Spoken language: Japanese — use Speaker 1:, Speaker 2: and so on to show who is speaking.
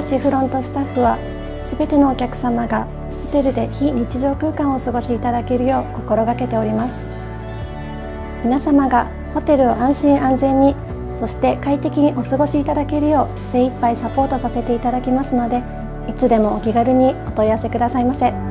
Speaker 1: たちフロントスタッフは全てのお客様がホテルで非日常空間をお過ごしいただけるよう心がけております。皆様がホテルを安心安全に、そして快適にお過ごしいただけるよう精一杯サポートさせていただきますので、いつでもお気軽にお問い合わせくださいませ。